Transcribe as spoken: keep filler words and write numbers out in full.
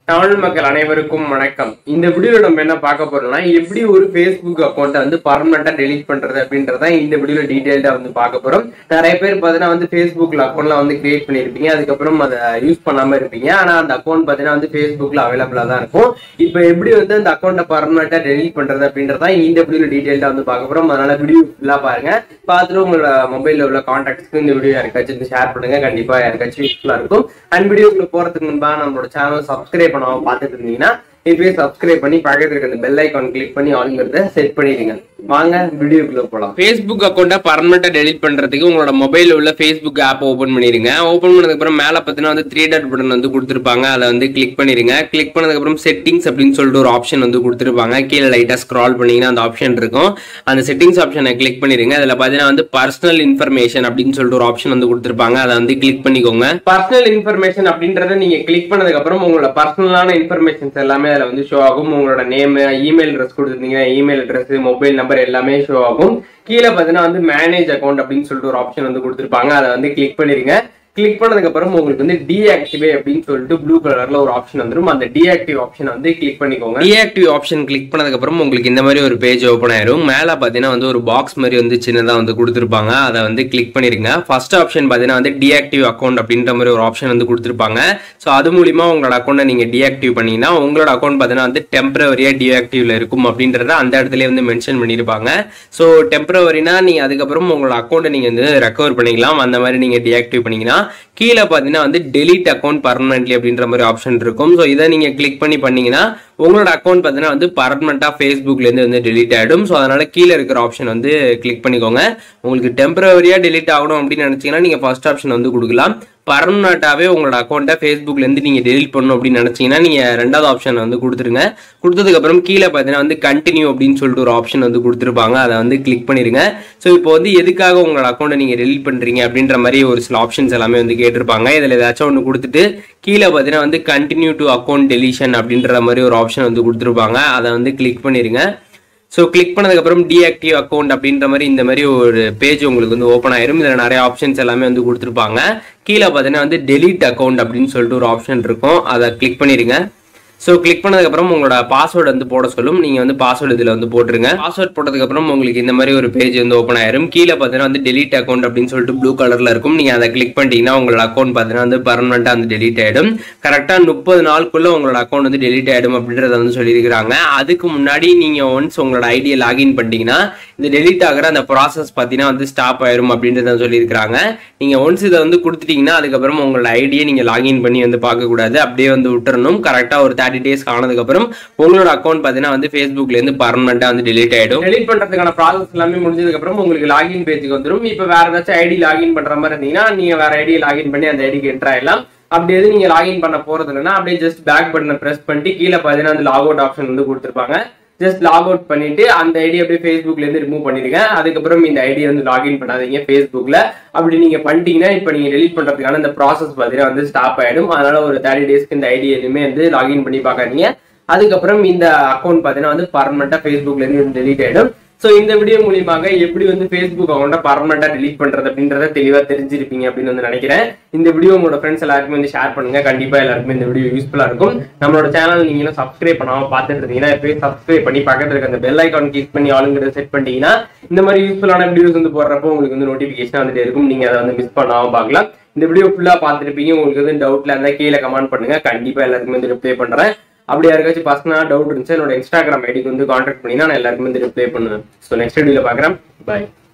தமிழ் மக்கள் அனைவருக்கும் வணக்கம். இந்த வீடியோல நம்ம என்ன பார்க்க போறோம்னா எப்படி ஒரு Facebook அக்கௌண்ட்டை வந்து பர்மனண்டா டெலீட் பண்றது அப்படின்றத இந்த வீடியோல டீடைல்டா வந்து பார்க்க போறோம். நிறைய பேர் பார்த்தீங்கன்னா வந்து Facebookல அக்கௌண்ட்லாம் வந்து கிரியேட் பண்ணிருப்பீங்க, அதுக்கப்புறம் அதை யூஸ் பண்ணாம இருப்பீங்க. ஆனா அந்த அக்கௌண்ட் பார்த்தீங்கன்னா வந்து Facebookல அவைலபிளா தான் இருக்கும். இப்போ எப்படி வந்து அந்த அக்கௌண்ட்டை பர்மனண்டா டெலீட் பண்றது அப்படின்றத இந்த வீடியோல டீடைல்டா வந்து பார்க்க போறோம். அதனால வீடியோ ஃபுல்லா பாருங்க. பார்த்துட்டு உங்களோட மொபைல்ல உள்ள கான்டாக்ட்ஸ்க்கு இந்த வீடியோ யாருக்காச்சும் ஷேர் பண்ணுங்க, கண்டிப்பா யாருக்காச்சும் யூஸ்ஃபுல்லா இருக்கும். அண்ட் வீடியோக்குள்ள போறதுக்கு முன்பா நம்மளோட சேனல் சப்ஸ்கிரைப் பண்ணாம பார்த்துட்டு இருந்தீங்கன்னா இப்பவே சப்ஸ்கிரைப் பண்ணி பக்கத்துல இருக்க அந்த பெல் ஐகான் கிளிக் பண்ணி ஆல்ங்கிறத செட் பண்ணிடுங்க. வாங்க வீடியோக்குள்ள போலாம். Facebook அக்கௌண்ட்டை பர்மனண்டா டெலீட் பண்றதுக்கு உங்களோட மொபைல்ல உள்ள Facebook ஆப் ஓபன் பண்ணிருங்க. ஓபன் பண்ணதுக்கு அப்புறம் மேல பார்த்தீங்கன்னா வந்து த்ரீ டாட் பட்டன் வந்து கொடுத்திருப்பாங்க, அதை வந்து கிளிக் பண்ணிருங்க. கிளிக் பண்ணதுக்கு அப்புறம் செட்டிங்ஸ் அப்படின்னு சொல்லிட்டு ஒரு ஆப்ஷன் வந்து கொடுத்திருப்பாங்க. கீழே லைட்டா ஸ்க்ரால் பண்ணீங்கன்னா அந்த ஆப்ஷன் இருக்கும். அந்த செட்டிங்ஸ் ஆப்ஷனை கிளிக் பண்ணிருங்க. அதுல பாத்தீங்கன்னா வந்து பர்சனல் இன்ஃபர்மேஷன் அப்படின்னு சொல்லிட்டு ஒரு ஆப்ஷன் வந்து கொடுத்திருப்பாங்க, அதை வந்து கிளிக் பண்ணிக்கோங்க. பர்சனல் இன்ஃபர்மேஷன் அப்படின்றத நீங்க கிளிக் பண்ணதுக்கு அப்புறம் உங்களோட பர்சனலான இன்ஃபர்மேஷன்ஸ் எல்லாமே அதுல வந்து ஷோ ஆகும். உங்களோட நேம், இமெயில் அட்ரஸ் கொடுத்துருந்தீங்கன்னா இமெயில் அட்ரஸ், மொபைல் நம்பர் எல்லாமே ஷோ ஆகும். கீழே பார்த்தீங்கன்னா வந்து மேனேஜ் அக்கௌண்ட் அப்படின்னு சொல்லிட்டு ஒரு ஆப்ஷன் வந்து கொடுத்துருப்பாங்க, அதை வந்து கிளிக் பண்ணிருங்க. கிளிக் பண்ணதுக்கு அப்புறம் உங்களுக்கு வந்து டீஆக்டிவே அப்படின்னு சொல்லிட்டு ப்ளூ கலர்ல ஒரு ஆப்ஷன் வந்துடும். அந்த டீஆக்டிவ் ஆப்ஷன் வந்து கிளிக் பண்ணிக்கோங்க. டீஆக்டிவ் ஆப்ஷன் கிளிக் பண்ணதுக்கு அப்புறம் உங்களுக்கு இந்த மாதிரி ஒரு பேஜ் ஓப்பன் ஆயிரும். மேல பாத்தீங்கன்னா வந்து ஒரு பாக்ஸ் மாதிரி வந்து சின்னதா வந்து கொடுத்துருப்பாங்க, அதை வந்து கிளிக் பண்ணிருங்க. ஃபர்ஸ்ட் ஆப்ஷன் பாத்தீங்கன்னா வந்து டீஆக்டிவ் அக்கௌண்ட் அப்படின்ற மாதிரி ஒரு ஆப்ஷன் வந்து கொடுத்துருப்பாங்க. ஸோ அது மூலியமா உங்களோட அக்கௌண்ட்டை நீங்க டீஆக்டிவ் பண்ணீங்கன்னா உங்களோட அக்கௌண்ட் பாத்தீங்கன்னா வந்து டெம்பரவரியா டீஆக்டிவ்ல இருக்கும் அப்படின்றத அந்த இடத்துல வந்து மென்ஷன் பண்ணிருப்பாங்க. ஸோ டெம்பரவரினா நீங்க அதுக்கப்புறம் உங்களோட அக்கௌண்ட்டை நீங்க வந்து ரெக்கவர் பண்ணிக்கலாம். அந்த மாதிரி நீங்க டீஆக்டிவ் பண்ணீங்கன்னா கீழே பார்த்தீங்கன்னா வந்து டெலீட் அக்கௌண்ட் பர்மனன்ட்லி அப்படின்ற மாதிரி ஆப்ஷன் இருக்கும். ஸோ இதை நீங்க கிளிக் பண்ணி பண்ணீங்கன்னா உங்களோட அக்கௌண்ட் பார்த்தீங்கன்னா வந்து பர்மனண்டா ஃபேஸ்புக்லேருந்து வந்து டெலீட் ஆகிடும். ஸோ அதனால கீழே இருக்கிற ஆப்ஷன் வந்து கிளிக் பண்ணிக்கோங்க. உங்களுக்கு டெம்பரவரியா டெலீட் ஆகணும் அப்படின்னு நினைச்சீங்கன்னா நீங்க ஃபர்ஸ்ட் ஆப்ஷன் வந்து கொடுக்கலாம். பர்மனண்டாவே உங்களோட அக்கௌண்ட்டை ஃபேஸ்புக்லேருந்து நீங்கள் டெலிட் பண்ணணும் அப்படின்னு நினச்சிங்கன்னா நீங்கள் ரெண்டாவது ஆப்ஷன் வந்து கொடுத்துருங்க. கொடுத்ததுக்கப்புறம் கீழே பார்த்தீங்கன்னா வந்து கண்டினியூ அப்படின்னு சொல்லிட்டு ஒரு ஆப்ஷன் வந்து கொடுத்துருப்பாங்க, அதை வந்து கிளிக் பண்ணிடுங்க. ஸோ இப்போ வந்து எதுக்காக உங்களோட அக்கௌண்ட்டை நீங்கள் டெலிட் பண்ணுறீங்க அப்படின்ற மாதிரி ஒரு சில ஆப்ஷன்ஸ் எல்லாமே வந்து கேட்டிருப்பாங்க. இதில் ஏதாச்சும் ஒன்று கொடுத்துட்டு கீழே பார்த்தீங்கன்னா வந்து கண்டினியூ டு அக்கௌண்ட் டெலிஷன் அப்படின்ற மாதிரி ஒரு ஆப்ஷன் வந்து கொடுத்துருப்பாங்க, அதை வந்து கிளிக் பண்ணிடுங்க. ஸோ கிளிக் பண்ணதுக்கப்புறம் டீஆக்டிவ் அக்கௌண்ட் அப்படின்ற மாதிரி இந்த மாதிரி ஒரு பேஜ் உங்களுக்கு வந்து ஓப்பன் ஆயிரும். இதில் நிறைய ஆப்ஷன்ஸ் எல்லாமே வந்து கொடுத்துருப்பாங்க. கீழே பார்த்தீங்கன்னா வந்து டெலீட் அக்கௌண்ட் அப்படின்னு சொல்லிட்டு ஒரு ஆப்ஷன் இருக்கும், அதை கிளிக் பண்ணிடுங்க. ஸோ கிளிக் பண்ணதுக்கப்புறம் உங்களோட பாஸ்வேர்டு வந்து போட சொல்லும். நீங்கள் வந்து பாஸ்வேர்டு இதில் வந்து போட்டுருங்க. பாஸ்வேர்ட் போட்டதுக்கப்புறம் உங்களுக்கு இந்த மாதிரி ஒரு பேஜ் வந்து ஓப்பன் ஆயிரும். கீழே பார்த்தீங்கன்னா வந்து டெலீட் அக்கௌண்ட் அப்படின்னு சொல்லிட்டு ப்ளூ கலரில் இருக்கும். நீங்கள் அதை கிளிக் பண்ணிட்டீங்கன்னா உங்களோட அக்கௌண்ட் பார்த்தீங்கன்னா வந்து பர்மனெண்ட்டாக வந்து டெலீட் ஆகிடும். கரெக்டாக முப்பது நாளுக்குள்ள உங்களோட அக்கௌண்ட் வந்து டெலீட் ஆகிடும் அப்படின்றத வந்து சொல்லியிருக்கிறாங்க. அதுக்கு முன்னாடி நீங்கள் ஒன்ஸ் உங்களோட ஐடியை லாகின் பண்ணிட்டீங்கன்னா இந்த டெலீட் ஆகிற அந்த ப்ராசஸ் பார்த்தீங்கன்னா வந்து ஸ்டாப் ஆயிரும் அப்படின்றத சொல்லியிருக்கிறாங்க. நீங்கள் ஒன்ஸ் இதை வந்து கொடுத்துட்டீங்கன்னா அதுக்கப்புறம் உங்களோட ஐடியை நீங்கள் லாகின் பண்ணி வந்து பார்க்கக்கூடாது, அப்படியே வந்து விட்டுறணும். கரெக்டாக ஒரு தேர்ட்டி டேஸ் ஆனதுக்கு அப்புறம் உங்களோட அக்கௌண்ட் பாத்தீங்கன்னா வந்து Facebookல இருந்து பர்மனண்டா வந்து டெலீட் ஆயிடும். டெலீட் பண்றதுக்கான ப்ராசஸ் எல்லாமே முடிஞ்சதுக்கு அப்புறம் உங்களுக்கு லாகின் பேஜுக்கு வந்துடும். இப்ப வேற ஏதாச்சும் ஐடி லாகின் பண்ற மாதிரி இருந்தீங்கன்னா நீங்க வேற ஐடி லாகின் பண்ணி அந்த ஐடிக்கு என்டர் ஆயிடலாம். அப்படி எது நீங்க லாகின் பண்ண போறது இல்லைன்னா அப்படியே ஜஸ்ட் பேக் பட்டனை பிரஸ் பண்ணிட்டு கீழே பாத்தீங்கன்னா அந்த லாக் அவுட் ஆப்ஷன் வந்து கொடுத்துருப்பாங்க. ஜஸ்ட் லாக் அவுட் பண்ணிட்டு அந்த ஐடி அப்படியே Facebookல இருந்து ரிமூவ் பண்ணிடுங்க. அதுக்கப்புறம் இந்த ஐடியை வந்து லாகின் பண்ணாதீங்க Facebookல. அப்படி நீங்க பண்ணிட்டீங்கன்னா இப்போ நீங்க டெலீட் பண்றதுக்கான இந்த ப்ராசஸ் பார்த்தீங்கன்னா வந்து ஸ்டாப் ஆயிடும். அதனால ஒரு தேர்ட்டி டேஸ்க்கு இந்த ஐடி எதுவுமே வந்து லாகின் பண்ணி பார்க்காதீங்க. அதுக்கப்புறம் இந்த அக்கௌண்ட் பார்த்தீங்கன்னா வந்து பர்மனண்டா Facebookல இருந்து டெலீட் ஆயிடும். ஸோ இந்த வீடியோ மூலியமாக எப்படி வந்து Facebook அக்கௌண்ட்டை பர்மனண்டா டெலீட் பண்றது அப்படின்றத தெளிவா தெரிஞ்சிருப்பீங்க அப்படின்னு வந்து நினைக்கிறேன். இந்த வீடியோ உங்களோட ஃப்ரெண்ட்ஸ் எல்லாருக்குமே வந்து ஷேர் பண்ணுங்க, கண்டிப்பா எல்லாருக்குமே இந்த வீடியோ யூஸ்ஃபுல்லா இருக்கும். நம்மளோட சேனல் நீங்க சப்ஸ்கிரைப் பண்ணாம பார்த்துட்டு இருந்தீங்கன்னா எப்பயே சப்ஸ்கிரைப் பண்ணி பக்கத்துல இருக்க அந்த பெல் ஐகான் கிளிக் பண்ணி ஆளுங்கிறத செட் பண்ணிட்டீங்கன்னா இந்த மாதிரி யூஸ்ஃபுல்லான வீடியோஸ் வந்து போடுறப்போ உங்களுக்கு வந்து நோட்டிபிகேஷன் வந்துட்டே இருக்கும், நீங்க அதை வந்து மிஸ் பண்ணாம பார்க்கலாம். இந்த வீடியோ ஃபுல்லா பார்த்துருப்பீங்க. உங்களுக்கு வந்து டவுட்ல இருந்தா கீழே கமெண்ட் பண்ணுங்க, கண்டிப்பா எல்லாருக்குமே வந்து ரிப்ளை பண்றேன். அப்படி யாருக்காச்சும் பர்சனலா டவுட் இருந்துச்சு என்னோட இன்ஸ்டாகிராம் ஐடிக்கு வந்து கான்டாக்ட் பண்ணி நான் எல்லாருக்குமே வந்து ரிப்ளை பண்ணுவேன். ஸோ நெக்ஸ்ட் வீடியோல பார்க்குறேன். பாய்.